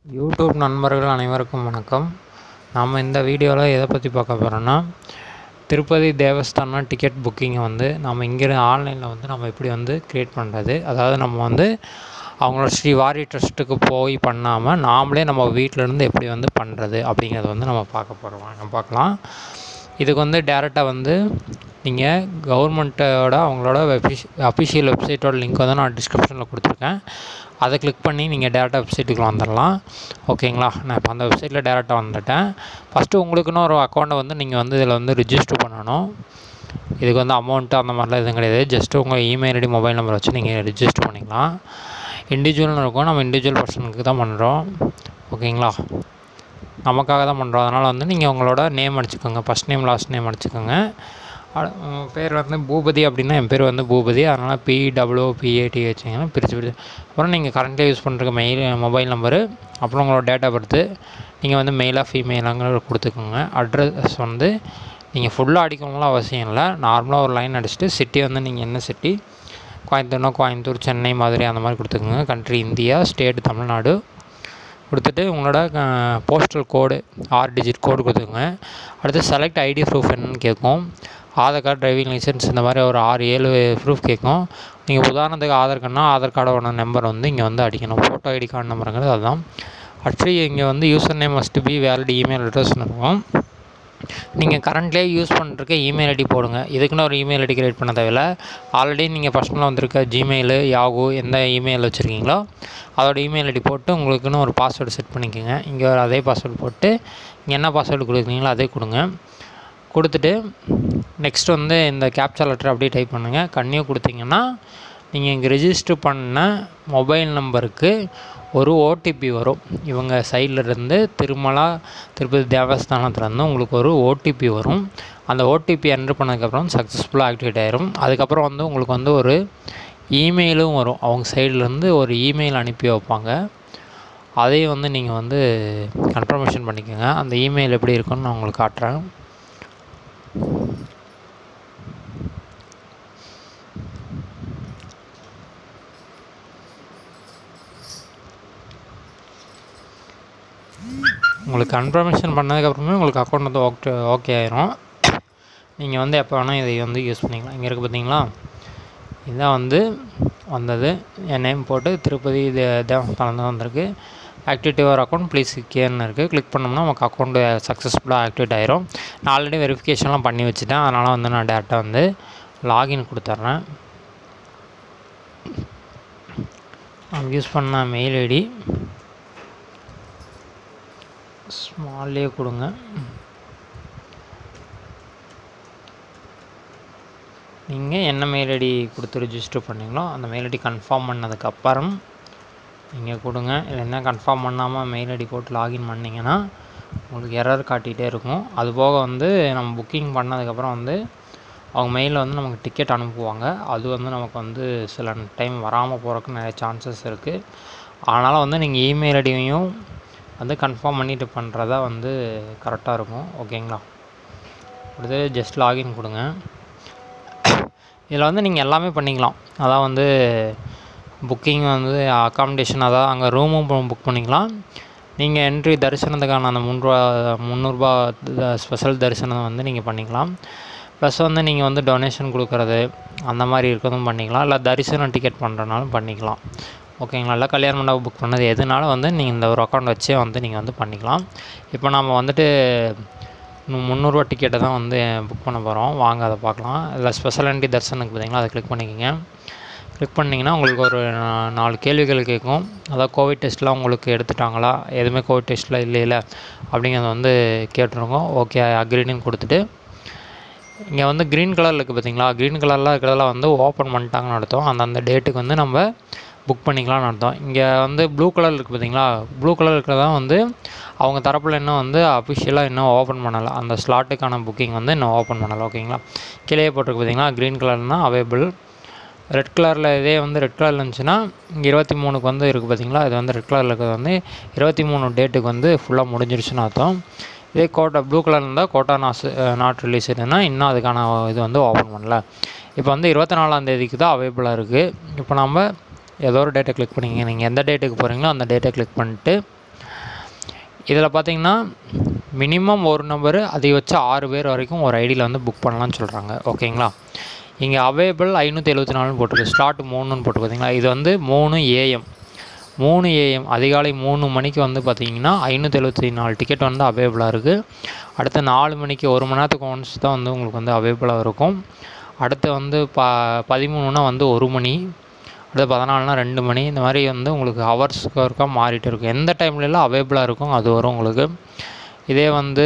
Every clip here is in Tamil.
யூடியூப் நண்பர்கள் அனைவருக்கும் வணக்கம். நாம் இந்த வீடியோவில் எதை பற்றி பார்க்க போகிறோன்னா, திருப்பதி தேவஸ்தானம் டிக்கெட் புக்கிங்கை நம்ம இங்கேருந்து ஆன்லைனில் நம்ம எப்படி க்ரியேட் பண்ணுறது. அதாவது நம்ம அவங்களோட ஸ்ரீ வாரி ட்ரஸ்ட்டுக்கு போய் பண்ணாமல் நாமளே நம்ம வீட்டிலேருந்து எப்படி பண்ணுறது அப்படிங்கிறத நம்ம பார்க்க போகிறோம். நம்ம பார்க்கலாம். இதுக்கு டேரெக்டாக நீங்கள் கவர்மெண்ட்டோட அவங்களோட அஃபிஷியல் வெப்சைட்டோட லிங்க் நான் டிஸ்கிரிப்ஷனில் கொடுத்துருக்கேன். அதை கிளிக் பண்ணி நீங்கள் டேரெக்டாக வெப்சைட்டுக்கு வந்துடலாம். ஓகேங்களா? நான் இப்போ அந்த வெப்சைட்டில் டேரெக்டாக வந்துட்டேன். ஃபஸ்ட்டு உங்களுக்குன்னு ஒரு அக்கௌண்ட்டை நீங்கள் இதில் ரிஜிஸ்டர் பண்ணணும். இதுக்கு அமௌண்ட்டு அந்த மாதிரிலாம் எதுவும் கிடையாது. ஜஸ்ட்டு உங்கள் இமெயில் ஐடி மொபைல் நம்பர் வச்சு நீங்கள் ரிஜிஸ்டர் பண்ணிக்கலாம். இண்டிவிஜுவல்னு இருக்கும். நம்ம இண்டிவிஜுவல் பர்சனுக்கு தான் பண்ணுறோம். ஓகேங்களா? நமக்காக தான் பண்ணுறோம். அதனால் நீங்கள் உங்களோட நேம் அடிச்சுக்கோங்க. ஃபஸ்ட் நேம் லாஸ்ட் நேம் அடிச்சுக்கோங்க. பேர் பூபதி அப்படின்னா என் பேர் பூபதி. அதனால் PWPAT வச்சிங்கன்னா பிரித்து அப்புறம் நீங்கள் கரண்ட்டாக யூஸ் பண்ணுற மொபைல் நம்பரு, அப்புறம் உங்களோட டேட் ஆஃப் பர்த்து, நீங்கள் மெயிலாக ஃபீமெயிலாங்கிற கொடுத்துக்கோங்க. அட்ரஸ் நீங்கள் ஃபுல்லாக அடிக்கணும்லாம் அவசியம் இல்லை. நார்மலாக ஒரு லைன் அடிச்சுட்டு சிட்டி நீங்கள் என்ன சிட்டி, கோயம்புத்தூர்னா கோயம்புத்தூர், சென்னை, மதுரை அந்த மாதிரி கொடுத்துக்கோங்க. கண்ட்ரி இந்தியா, ஸ்டேட் தமிழ்நாடு கொடுத்துட்டு உங்களோட போஸ்டல் கோடு 6 டிஜிட் கோடு கொடுத்துக்கோங்க. அடுத்து செலக்ட் ஐடி ப்ரூஃப் என்னன்னு கேட்கும். ஆதார் கார்டு, டிரைவிங் லைசன்ஸ் இந்த மாதிரி ஒரு 6-7 ப்ரூஃப் கேட்கும். நீங்கள் உதாரணத்துக்கு ஆதார் கார்டுனா ஆதார் கார்டோட நம்பர் இங்கே அடிக்கணும். ஃபோட்டோ ஐடி கார்டு நம்பருங்கிறது அதுதான். ஆக்சுவலி இங்கே user name must be valid email அட்ரஸ்னு இருக்கும். நீங்கள் கரண்ட்லேயே யூஸ் பண்ணிருக்க இமெயில் ஐடி போடுங்க. இதுக்குன்னு ஒரு இமெயில் ஐடி கிரியேட் பண்ண தேவையில்லை. ஆல்ரெடி நீங்கள் பர்சனலாக வந்திருக்க ஜிமெயில், யாகு எந்த இமெயில் வச்சுருக்கீங்களோ அதோட இமெயில் ஐடி போட்டு உங்களுக்குன்னு ஒரு பாஸ்வேர்டு செட் பண்ணிக்கோங்க. இங்கே ஒரு அதே பாஸ்வேர்டு போட்டு இங்கே என்ன பாஸ்வேர்டு கொடுக்குறீங்களோ அதே கொடுங்க. கொடுத்துட்டு நெக்ஸ்ட் இந்த கேப்சா லெட்டர் அப்படியே டைப் பண்ணுங்கள். கன்னியூ கொடுத்தீங்கன்னா நீங்கள் இங்கே ரெஜிஸ்டர் பண்ண மொபைல் நம்பருக்கு ஒரு ஓடிபி வரும். இவங்க சைட்லேருந்து திருமலா திருப்பதி தேவஸ்தானத்துலேருந்து உங்களுக்கு ஒரு ஓடிபி வரும். அந்த ஓடிபி என்ட்ரு பண்ணதுக்கப்புறம் சக்ஸஸ்ஃபுல்லாக ஆக்டிவேட் ஆகிரும். அதுக்கப்புறம் உங்களுக்கு ஒரு இமெயிலும் வரும். அவங்க சைட்லேருந்து ஒரு இமெயில் அனுப்பி வைப்பாங்க. அதையும் நீங்கள் கன்ஃபர்மேஷன் பண்ணிக்கோங்க. அந்த இமெயில் எப்படி இருக்குன்னு நான் உங்களுக்கு காட்டுறேன். உங்களுக்கு கன்ஃபர்மேஷன் பண்ணதுக்கப்புறமே உங்களுக்கு அக்கௌண்ட் ஓகே ஆயிரும். நீங்கள் எப்போ வேணால் இதை யூஸ் பண்ணிக்கலாம். இங்கே இருக்குது பார்த்தீங்களா? இதான் வந்தது. என் நேம் போட்டு திருப்பதி தேவஸ்தானம் தான் வந்திருக்கு. ஆக்டிவேட் யுவர் அக்கௌண்ட் ப்ளீஸ் கேர்னு இருக்குது. கிளிக் பண்ணோம்னா நமக்கு அக்கௌண்ட்டு சக்ஸஸ்ஃபுல்லாக ஆக்டிவேட் ஆயிரும். நான் ஆல்ரெடி வெரிஃபிகேஷன்லாம் பண்ணி வச்சுட்டேன். அதனால் நான் டேரெக்டாக லாகின் கொடுத்துட்றேன். நான் யூஸ் பண்ண மெயில் ஐடி ஸ்மால்லே கொடுங்க. நீங்கள் என்ன மெயில் ஐடி கொடுத்து ரிஜிஸ்டர் பண்ணிங்களோ அந்த மெயில் ஐடி கன்ஃபார்ம் பண்ணதுக்கப்புறம் நீங்கள் கொடுங்க. இல்லைன்னா கன்ஃபார்ம் பண்ணாமல் மெயில் ஐடி போட்டு லாகின் பண்ணிங்கன்னா உங்களுக்கு எரர் காட்டிகிட்டே இருக்கும். அதுபோக நம்ம புக்கிங் பண்ணதுக்கப்புறம் அவங்க மெயிலில் நமக்கு டிக்கெட் அனுப்புவாங்க. அது நமக்கு சில டைம் வராமல் போகிறதுக்கு நிறைய சான்சஸ் இருக்குது. அதனால் நீங்கள் இமெயில் ஐடியையும் கன்ஃபார்ம் பண்ணிவிட்டு பண்ணுறதா கரெக்டாக இருக்கும். ஓகேங்களா? அடுத்து ஜஸ்ட் லாகின் கொடுங்க. இதில் நீங்கள் எல்லாமே பண்ணிக்கலாம். அதான் புக்கிங் அக்காமடேஷன், அதாவது அங்கே ரூமும் புக் பண்ணிக்கலாம். நீங்கள் என்ட்ரி தரிசனத்துக்கான அந்த முந்நூறுரூபா ஸ்பெஷல் தரிசனம் நீங்கள் பண்ணிக்கலாம். ப்ளஸ் நீங்கள் டொனேஷன் கொடுக்குறது அந்த மாதிரி இருக்கிறதும் பண்ணிக்கலாம். இல்லை தரிசனம் டிக்கெட் பண்ணுறனாலும் பண்ணிக்கலாம். ஓகேங்களா? இல்லை கல்யாண மண்டபம் புக் பண்ணது எதுனாலும் நீங்கள் இந்த ஒரு அக்கௌண்ட் வச்சே நீங்கள் பண்ணிக்கலாம். இப்போ நம்ம 300 டிக்கெட்டை தான் புக் பண்ண போகிறோம். வாங்க அதை பார்க்கலாம். இல்லை ஸ்பெஷல் என்ட்ரி தரிசனுக்கு பார்த்தீங்களா, அதை கிளிக் பண்ணிக்கோங்க. கிளிக் பண்ணிங்கன்னா உங்களுக்கு ஒரு 4 கேள்விகள் கேட்கும். அதாவது கோவிட் டெஸ்ட்லாம் உங்களுக்கு எடுத்துட்டாங்களா, எதுவுமே கோவிட் டெஸ்ட்டில் இல்லை அப்படிங்கிறத கேட்டுருங்க. ஓகே அக்ரீன்னு கொடுத்துட்டு இங்கே க்ரீன் கலரில் இருக்குது பார்த்தீங்களா, க்ரீன் கலரில் இருக்கிறதெல்லாம் ஓப்பன் பண்ணிட்டாங்கன்னு அர்த்தம். அந்தந்த டேட்டுக்கு நம்ம புக் பண்ணிக்கலாம்னு அர்த்தம். இங்கே ப்ளூ கலர் இருக்குது பார்த்தீங்களா, ப்ளூ கலர் இருக்கிறதான் அவங்க தரப்பில் இன்னும் அஃபிஷியலாக இன்னும் ஓப்பன் பண்ணலை. அந்த ஸ்லாட்டுக்கான புக்கிங் இன்னும் ஓப்பன் பண்ணலை. ஓகேங்களா? கீழே போட்டிருக்கு பார்த்தீங்களா, க்ரீன் கலர்னால் அவைலபிள். ரெட் கலரில் இதே ரெட் கலரில் இருந்துச்சுன்னா இங்கே 23க்கு இருக்குது பார்த்தீங்களா, இது ரெட் கலரில் இருக்கிறது 23 டேட்டுக்கு ஃபுல்லாக முடிஞ்சிருச்சுன்னு அர்த்தம். இதே ப்ளூ கலர் இருந்தால் கோட்டா நாட் ரிலீஸ் இதுன்னா இன்னும் அதுக்கான இது ஓப்பன் பண்ணல. இப்போ 24ஆம் தேதிக்கு தான் அவைலபிளாக இருக்குது. இப்போ நம்ம ஏதோ ஒரு டேட்டை கிளிக் பண்ணிங்க. நீங்கள் எந்த டேட்டுக்கு போகிறீங்களோ அந்த டேட்டை கிளிக் பண்ணிட்டு இதில் பார்த்தீங்கன்னா மினிமம் ஒரு நம்பரு அதிகபட்சம் 6 பேர் வரைக்கும் ஒரு ஐடியில் வந்து புக் பண்ணலான்னு சொல்கிறாங்க. ஓகேங்களா. இங்கே அவைலபிள் 574 போட்டிருக்கு, ஸ்லாட் 3ன்னு போட்டு பார்த்தீங்களா. இது வந்து 3 AM 3 AM அதிகாலை 3 மணிக்கு வந்து பார்த்திங்கன்னா 574 டிக்கெட் வந்து அவைலபிளாக இருக்குது. அடுத்து 4 மணிக்கு 1 மணி நேரத்துக்கு ஒன்ஸ் தான் வந்து உங்களுக்கு வந்து அவைலபிளாக இருக்கும். அடுத்து வந்து 13னா வந்து 1 மணி, அடுத்து 14னா 2 மணி, இந்த மாதிரி வந்து உங்களுக்கு ஹவர்ஸ்க்கு ஒருக்கா மாறிட்டு இருக்கும். எந்த டைம்லலாம் அவைலபிளாக இருக்கும் அது வரும் உங்களுக்கு. இதே வந்து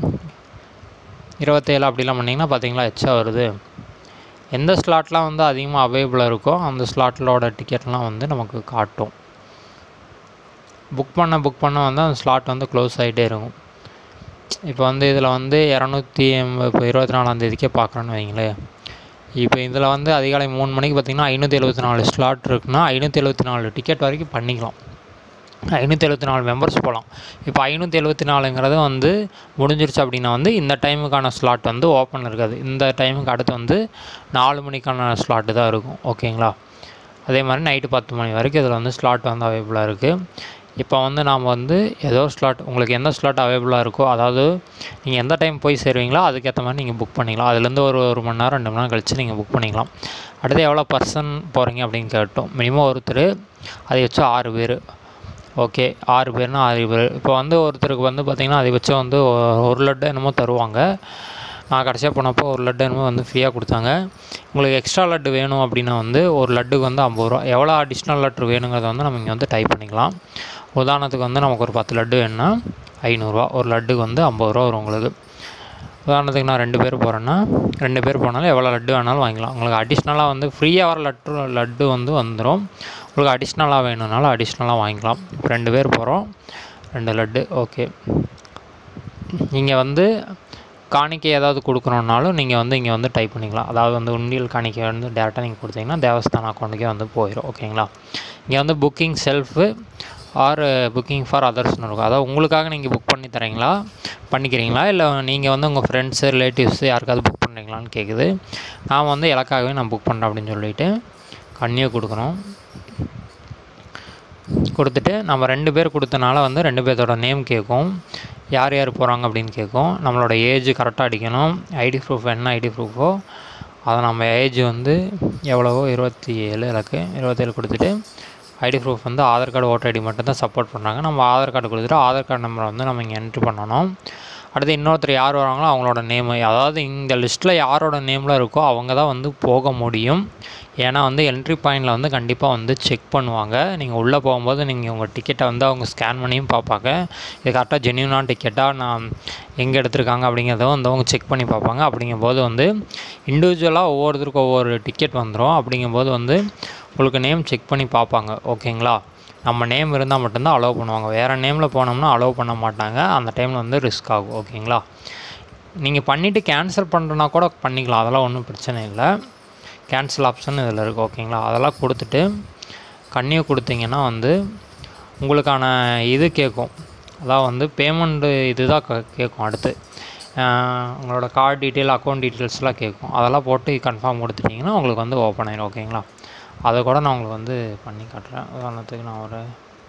27 அப்படிலாம் பண்ணிங்கன்னா பார்த்தீங்களா எச்சா வருது. எந்த ஸ்லாட்லாம் வந்து அதிகமாக அவைலபிளாக இருக்கோ அந்த ஸ்லாட்டிலோட டிக்கெட்லாம் வந்து நமக்கு காட்டும். புக் பண்ண வந்து அந்த ஸ்லாட் வந்து க்ளோஸ் ஆகிட்டே இருக்கும். இப்போ வந்து இதில் வந்து 280 இப்போ 24ஆந்தேதிக்கே பார்க்குறோன்னு வைங்களேன். இப்போ இதில் வந்து அதிகாலை 3 மணிக்கு பார்த்திங்கன்னா 574 ஸ்லாட் இருக்குன்னா 574 டிக்கெட் வரைக்கும் பண்ணிக்கலாம். 574 மெம்பர்ஸ் போகலாம். இப்போ 574ங்கிறது வந்து முடிஞ்சிருச்சு அப்படின்னா வந்து இந்த டைமுக்கான ஸ்லாட் வந்து ஓப்பன் இருக்காது. இந்த டைமுக்கு அடுத்து வந்து 4 மணிக்கான ஸ்லாட்டு தான் இருக்கும். ஓகேங்களா. அதே மாதிரி நைட்டு 10 மணி வரைக்கும் இதில் வந்து ஸ்லாட் வந்து அவைலபிளாக இருக்குது. இப்போ வந்து நாம் வந்து ஏதோ ஸ்லாட் உங்களுக்கு எந்த ஸ்லாட் அவைலபிளாக இருக்கோ, அதாவது நீங்கள் எந்த டைம் போய் சேருவீங்களோ அதுக்கேற்ற மாதிரி நீங்கள் புக் பண்ணிக்கலாம். அதுலேருந்து ஒரு மணி நேரம் 2 மணி நேரம் கழித்து நீங்கள் புக் பண்ணிக்கலாம். அடுத்து எவ்வளோ பர்சன் போகிறீங்க அப்படின்னு கேட்டோம். மினிமம் ஒருத்தர் அதிகபட்சம் 6 பேர். ஓகே, 6 பேர்னா 6 பேர். இப்போ வந்து ஒருத்தருக்கு வந்து பார்த்திங்கன்னா அதிகபட்சம் வந்து 1 லட்டு என்னமோ தருவாங்க. நான் கடைசியாக போனப்போ 1 லட்டு என்னமோ வந்து ஃப்ரீயாக கொடுத்தாங்க. உங்களுக்கு எக்ஸ்ட்ரா லட்டு வேணும் அப்படின்னா வந்து ஒரு லட்டுக்கு வந்து 50 ரூபா. எவ்வளோ அடிஷ்னல் லட்டு வேணுங்கிறத வந்து நம்ம இங்கே வந்து டைப் பண்ணிக்கலாம். உதாரணத்துக்கு வந்து நமக்கு ஒரு 10 லட்டு வேணுன்னா 500 ஒரு லட்டுக்கு வந்து 50 ரூபா வரும் உங்களுக்கு. உதாரணத்துக்கு நான் 2 பேர் போகிறேன்னா 2 பேர் போனாலும் எவ்வளோ லட்டு வேணாலும் வாங்கிக்கலாம். உங்களுக்கு அடிஷ்னலாக வந்து ஃப்ரீயாக வர லட்டு வந்து வந்துடும். உங்களுக்கு அடிஷ்னலாக வேணும்னாலும் அடிஷ்னலாக வாங்கிக்கலாம். இப்போ 2 பேர் போகிறோம், 2 லட்டு. ஓகே, நீங்கள் வந்து காணிக்கை ஏதாவது கொடுக்கணுன்னாலும் நீங்கள் வந்து இங்கே வந்து டைப் பண்ணிக்கலாம். அதாவது வந்து உண்டியல் காணிக்கை வந்து டேரெக்டாக நீங்கள் கொடுத்தீங்கன்னா தேவஸ்தான அக்கௌண்ட்டுக்கே வந்து போயிடும். ஓகேங்களா. இங்கே வந்து booking self or booking for அதர்ஸ்னு இருக்கும். அதாவது உங்களுக்காக நீங்கள் புக் பண்ணிக்கிறீங்களா இல்லை நீங்கள் வந்து உங்கள் ஃப்ரெண்ட்ஸு ரிலேட்டிவ்ஸு யாருக்காவது புக் பண்ணுறீங்களான்னு கேட்குது. நான் வந்து எனக்காகவே நான் புக் பண்ணுறேன் அப்படின்னு சொல்லிவிட்டு கன்னியை கொடுக்கணும். கொடுத்துட்டு நம்ம 2 பேர் கொடுத்தனால வந்து 2 பேர்த்தோட நேம் கேட்கும், யார் யார் போகிறாங்க அப்படின்னு கேட்கும். நம்மளோட ஏஜ் கரெக்டாக அடிக்கணும். ஐடி ப்ரூஃப் என்ன ஐடி ப்ரூஃபோ அதை நம்ம ஏஜ் வந்து எவ்வளவோ 27 எனக்கு 27 கொடுத்துட்டு ஐடி ப்ரூஃப் வந்து ஆதார் கார்டு ஓட்டர் ஐடி மட்டும் தான் சப்போர்ட் பண்ணுறாங்க. நம்ம ஆதார் கார்டு கொடுத்துட்டு ஆதார் கார்டு நம்பரை வந்து நம்ம இங்கே என்ட்ரி பண்ணணும். அடுத்து இன்னொருத்தர் யார் வராங்களோ அவங்களோட நேமு, அதாவது இந்த லிஸ்ட்டில் யாரோட நேமில் இருக்கோ அவங்க தான் வந்து போக முடியும். ஏன்னா வந்து என்ட்ரி பாயிண்டில் வந்து கண்டிப்பாக வந்து செக் பண்ணுவாங்க. நீங்கள் உள்ளே போகும்போது நீங்கள் உங்கள் டிக்கெட்டை வந்து அவங்க ஸ்கேன் பண்ணியும் பார்ப்பாங்க. இது கரெக்டாக ஜென்யூனான டிக்கெட்டாக நான் எங்கே எடுத்திருக்காங்க அப்படிங்கிறத வந்து அவங்க செக் பண்ணி பார்ப்பாங்க. அப்படிங்கும்போது வந்து இண்டிவிஜுவலாக ஒவ்வொருத்தருக்கும் ஒவ்வொரு டிக்கெட் வந்துடும். அப்படிங்கும்போது வந்து உங்களுக்கு நேம் செக் பண்ணி பார்ப்பாங்க. ஓகேங்களா. நம்ம நேம் இருந்தால் மட்டும்தான் அலோவ் பண்ணுவாங்க. வேறு நேமில் போனோம்னா அலோவ் பண்ண மாட்டாங்க. அந்த டைமில் வந்து ரிஸ்க் ஆகும். ஓகேங்களா. நீங்கள் பண்ணிவிட்டு கேன்சல் பண்ணுறனா கூட பண்ணிக்கலாம், அதெல்லாம் ஒன்றும் பிரச்சனை இல்லை. கேன்சல் ஆப்ஷன் இதில் இருக்குது. ஓகேங்களா. அதெல்லாம் கொடுத்துட்டு கன்னியை கொடுத்தீங்கன்னா வந்து உங்களுக்கான இது கேட்கும். அதான் வந்து பேமெண்ட்டு இது தான் கேட்கும். அடுத்து உங்களோட கார்டு டீட்டெயில் அக்கௌண்ட் டீட்டெயில்ஸ்லாம் கேட்கும். அதெல்லாம் போட்டு கன்ஃபார்ம் கொடுத்துட்டிங்கன்னா உங்களுக்கு வந்து ஓப்பன் ஆகிடும். ஓகேங்களா. அதை கூட நான் உங்களுக்கு வந்து பண்ணி காட்டுறேன். உதாரணத்துக்கு நான் ஒரு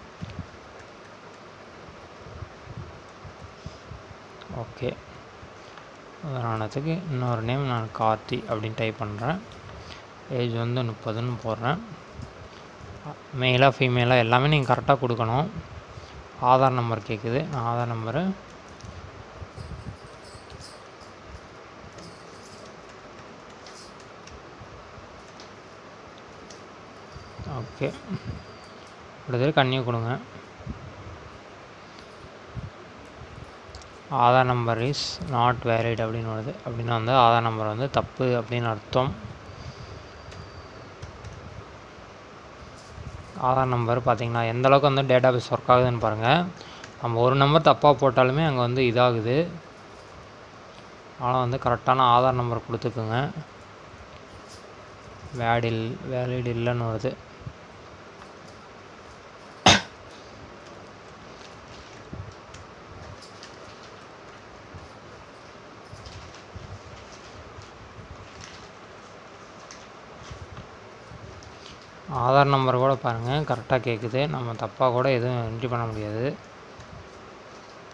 ஓகே உதாரணத்துக்கு இன்னொரு நேம் நான் கார்த்தி அப்படின்னு டைப் பண்ணுறேன். ஏஜ் வந்து 30ன்னு போடுறேன். மெயிலாக ஃபீமேலாக எல்லாமே நீங்கள் கரெக்டாக கொடுக்கணும். ஆதார் நம்பர் கேட்குது. நான் ஆதார் நம்பரு ஓகே அடுத்தது கன்னியை கொடுங்க. Aadhaar number is not valid அப்படின்னு வருது. அப்படின்னா வந்து ஆதார் நம்பர் வந்து தப்பு அப்படின்னு அர்த்தம். ஆதார் நம்பர் பார்த்திங்கன்னா எந்தளவுக்கு வந்து டேட்டா பேஸ் ஒர்க் ஆகுதுன்னு பாருங்கள். நம்ம ஒரு நம்பர் தப்பாக போட்டாலுமே அங்கே வந்து இதாகுது. ஆனால் வந்து கரெக்டான ஆதார் நம்பர் கொடுத்துக்குங்க. வேலிட் இல்லைன்னு வருது. ஆதார் நம்பர் கூட பாருங்கள் கரெக்டாக கேட்குது. நம்ம தப்பாக கூட எதுவும் என்ட்ரி பண்ண முடியாது.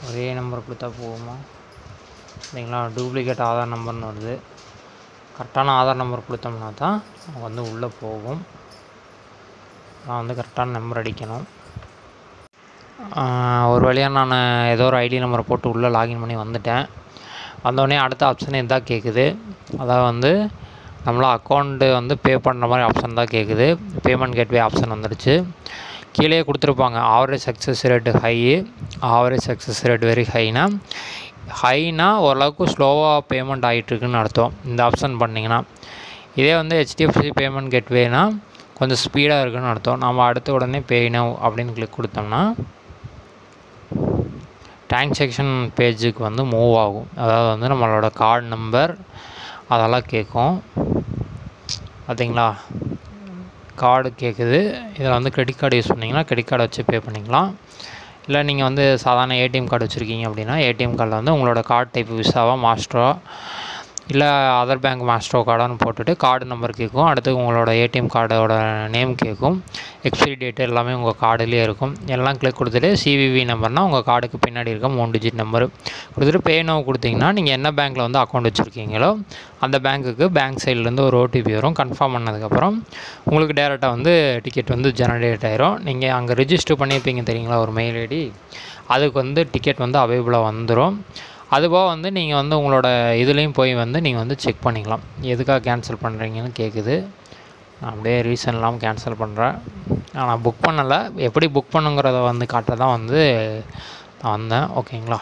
ஒரே நம்பர் கொடுத்தா போகுமா இல்லைங்களா? டூப்ளிகேட் ஆதார் நம்பர்னு வருது. கரெக்டான ஆதார் நம்பர் கொடுத்தோம்னா தான் வந்து உள்ளே போகும். நான் வந்து கரெக்டான நம்பர் அடிக்கணும். ஒரு வழியாக நான் ஏதோ ஒரு ஐடி நம்பரை போட்டு உள்ளே லாகின் பண்ணி வந்துட்டேன். வந்தோடனே அடுத்த ஆப்ஷன் இதான் கேட்குது. அதாவது வந்து நம்மளா அக்கௌண்ட்டு வந்து பே பண்ணுற மாதிரி ஆப்ஷன் தான் கேட்குது. பேமெண்ட் கேட்வே ஆப்ஷன் வந்துடுச்சு. கீழே கொடுத்துருப்பாங்க average success rate high, average success rate very ஹைனா ஓரளவுக்கு ஸ்லோவாக பேமெண்ட் ஆகிட்டுருக்குன்னு அர்த்தம் இந்த ஆப்ஷன் பண்ணிங்கன்னா. இதே வந்து ஹெச்டிஎஃப்சி பேமெண்ட் கேட்வேனா கொஞ்சம் ஸ்பீடாக இருக்குதுன்னு அர்த்தம். நம்ம அடுத்த உடனே பே நவ் அப்படின்னு கிளிக் கொடுத்தோம்னா டிரான்சாக்ஷன் பேஜுக்கு வந்து மூவ் ஆகும். அதாவது வந்து நம்மளோட கார்டு நம்பர் அதெல்லாம் கேட்கும். பார்த்தீங்களா, கார்டு கேட்குது. இதில் வந்து கிரெடிட் கார்டு யூஸ் பண்ணிங்கன்னா கிரெடிட் கார்டை வச்சு பே பண்ணிக்கலாம். இல்லை நீங்கள் வந்து சாதாரண ஏடிஎம் கார்டு வச்சுருக்கீங்க அப்படின்னா ஏடிஎம் கார்டில் வந்து உங்களோட கார்டு டைப் விசாவா மாஸ்டரோ இல்லை அதர் பேங்க் மாஸ்டரோ கார்டான்னு போட்டுட்டு கார்டு நம்பர் கேட்கும். அடுத்து உங்களோட ஏடிஎம் கார்டோட நேம் கேட்கும். எக்ஸ்பிரி டேட்டு எல்லாமே உங்கள் கார்டுலேயே இருக்கும். எல்லாம் கிளிக் கொடுத்துட்டு சிவிவி நம்பர்னால் உங்கள் கார்டுக்கு பின்னாடி இருக்க 3 டிஜிட் நம்பர் கொடுத்துட்டு பே நவ் கொடுத்தீங்கன்னா நீங்கள் என்ன பேங்க்கில் வந்து அக்கௌண்ட் வச்சுருக்கீங்களோ அந்த பேங்க்குக்கு பேங்க் சைட்லேருந்து ஒரு ஓடிபி வரும். கன்ஃபார்ம் பண்ணதுக்கப்புறம் உங்களுக்கு டேரெக்டாக வந்து டிக்கெட் வந்து ஜெனரேட் ஆயிரும். நீங்கள் அங்கே ரிஜிஸ்டர் பண்ணியிருப்பீங்க தெரியுங்களா ஒரு மெயில் ஐடி, அதுக்கு வந்து டிக்கெட் வந்து அவைலபிளாக வந்துடும். அதுபோக வந்து நீங்கள் வந்து உங்களோட இதுலேயும் போய் வந்து நீங்கள் வந்து செக் பண்ணிக்கலாம். எதுக்காக கேன்சல் பண்ணுறீங்கன்னு கேட்குது. நான் அப்படியே ரீசன் இல்லாமல் கேன்சல் பண்ணுறேன். நான் புக் பண்ணலை. எப்படி புக் பண்ணுங்கிறத வந்து காட்ட தான் வந்து நான் வந்தேன். ஓகேங்களா?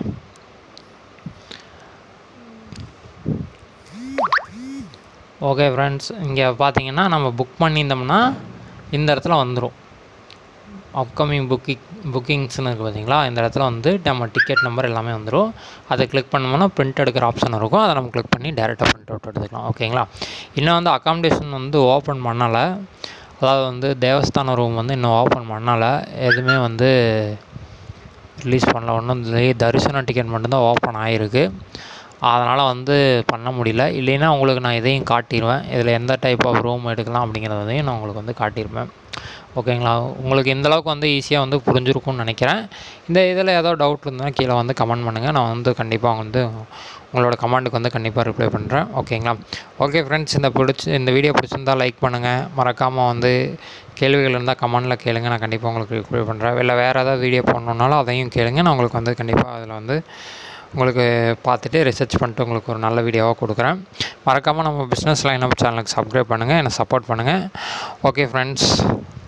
ஓகே ஃப்ரெண்ட்ஸ், இங்கே பார்த்தீங்கன்னா நம்ம புக் பண்ணியிருந்தோம்னா இந்த இடத்துல வந்துடும். அப்கமிங் புக்கிங்ஸ்னு இருக்குது பார்த்தீங்களா, இந்த இடத்துல வந்து நம்ம டிக்கெட் நம்பர் எல்லாமே வந்துடும். அதை கிளிக் பண்ணோம்னா பிரிண்ட் எடுக்கிற ஆப்ஷன் இருக்கும். அதை நம்ம கிளிக் பண்ணி டேரெக்டாக பிரிண்ட் அவுட் எடுத்துக்கலாம். ஓகேங்களா? இன்னும் வந்து அக்காமடேஷன் வந்து ஓப்பன் பண்ணலை. அதாவது வந்து தேவஸ்தான ரூம் வந்து இன்னும் ஓப்பன் பண்ணலை. எதுவுமே வந்து ரிலீஸ் பண்ணல. ஒன்றும் தரிசன டிக்கெட் மட்டும்தான் ஓப்பன் ஆகிருக்கு. அதனால் வந்து பண்ண முடியல. இல்லைன்னா உங்களுக்கு நான் இதையும் காட்டிடுவேன். இதில் எந்த டைப் ஆஃப் ரூம் எடுக்கலாம் அப்படிங்கிறதையும் நான் உங்களுக்கு வந்து காட்டியிருப்பேன். ஓகேங்களா? உங்களுக்கு இந்தளவுக்கு வந்து ஈஸியாக வந்து புரிஞ்சிருக்கும்னு நினைக்கிறேன். இந்த இதில் ஏதோ டவுட் இருந்தால் கீழே வந்து கமெண்ட் பண்ணுங்கள். நான் வந்து கண்டிப்பாக வந்து உங்களோட கமெண்ட்டுக்கு வந்து கண்டிப்பாக ரிப்ளை பண்ணுறேன். ஓகேங்களா? ஓகே ஃப்ரெண்ட்ஸ், இந்த வீடியோ பிடிச்சிருந்தால் லைக் பண்ணுங்கள். மறக்காமல் வந்து கேள்விகள் இருந்தால் கமெண்டில் கேளுங்க. நான் கண்டிப்பாக உங்களுக்கு ரிப்ளை பண்ணுறேன். இல்லை வேறு ஏதாவது வீடியோ போடணுன்னாலும் அதையும் கேளுங்க. நான் உங்களுக்கு வந்து கண்டிப்பாக அதில் வந்து உங்களுக்கு பார்த்துட்டு ரிசர்ச் பண்ணிட்டு உங்களுக்கு ஒரு நல்ல வீடியோவாக கொடுக்குறேன். மறக்காமல் நம்ம பிஸ்னஸ் லைன் அப் சேனலுக்கு சப்ஸ்கிரைப் பண்ணுங்கள், என்னை சப்போர்ட் பண்ணுங்கள். Okay friends.